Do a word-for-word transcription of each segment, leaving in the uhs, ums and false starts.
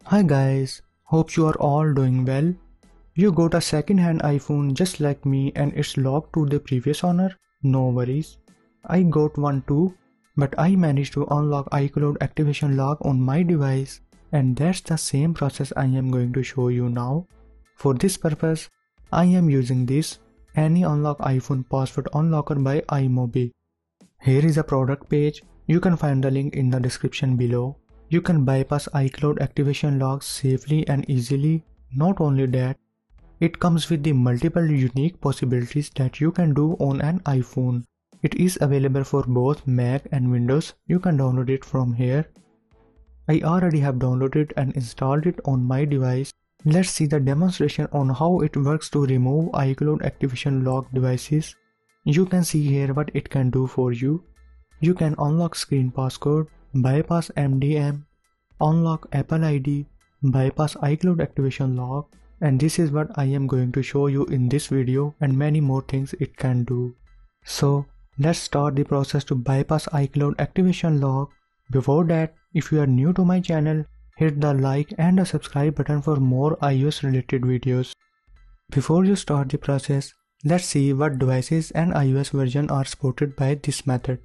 Hi guys, hope you are all doing well. You got a second-hand iPhone just like me and it's locked to the previous owner? No worries. I got one too, but I managed to unlock iCloud activation lock on my device, and that's the same process I am going to show you now. For this purpose, I am using this AnyUnlock iPhone password unlocker by iMobi. Here is a product page. You can find the link in the description below. You can bypass iCloud activation locks safely and easily. Not only that, it comes with the multiple unique possibilities that you can do on an iPhone. It is available for both Mac and Windows. You can download it from here. I already have downloaded and installed it on my device. Let's see the demonstration on how it works to remove iCloud activation lock devices. You can see here what it can do for you. You can unlock screen passcode, bypass M D M, unlock Apple I D, bypass iCloud activation lock, and this is what I am going to show you in this video and many more things it can do. So let's start the process to bypass iCloud activation lock. Before that, if you are new to my channel, hit the like and the subscribe button for more iOS related videos. Before you start the process, let's see what devices and iOS version are supported by this method.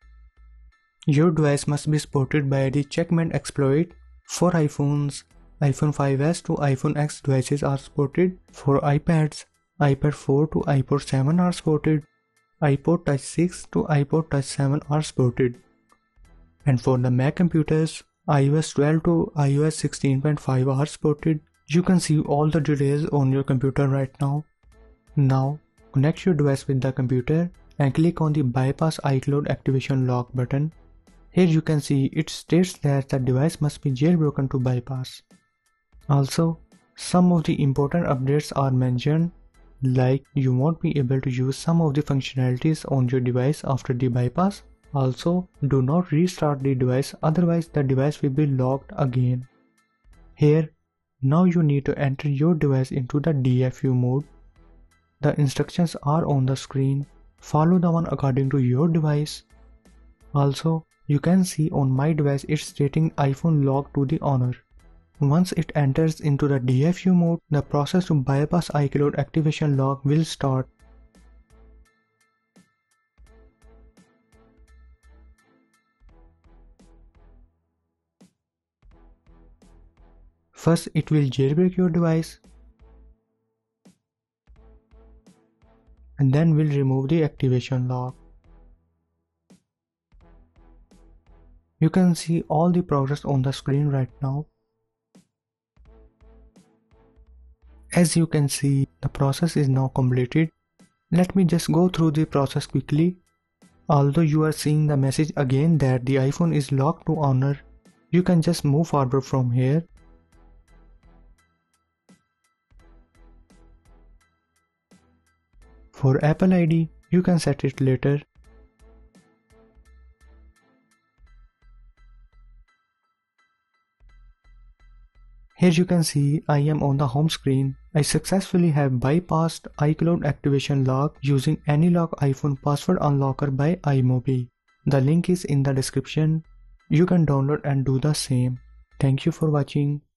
Your device must be supported by the checkmate exploit. For iPhones, iPhone five S to iPhone X devices are supported. For iPads, iPad four to iPod seven are supported. iPod Touch six to iPod Touch seven are supported. And for the Mac computers, iOS twelve to iOS sixteen point five are supported. You can see all the details on your computer right now. Now, connect your device with the computer and click on the Bypass iCloud Activation Lock button. Here you can see it states that the device must be jailbroken to bypass. Also, some of the important updates are mentioned, like you won't be able to use some of the functionalities on your device after the bypass. Also, do not restart the device, otherwise the device will be locked again. Here, now you need to enter your device into the D F U mode. The instructions are on the screen. Follow the one according to your device. Also, you can see on my device it's stating iPhone locked to the owner. Once it enters into the D F U mode, the process to bypass iCloud activation lock will start. First, it will jailbreak your device, and then we'll remove the activation lock. You can see all the progress on the screen right now. As you can see, the process is now completed. Let me just go through the process quickly. Although you are seeing the message again that the iPhone is locked to owner, you can just move forward from here. For Apple I D, you can set it later. Here you can see I am on the home screen. I successfully have bypassed iCloud activation lock using AnyUnlock iPhone password unlocker by iMobi. The link is in the description. You can download and do the same. Thank you for watching.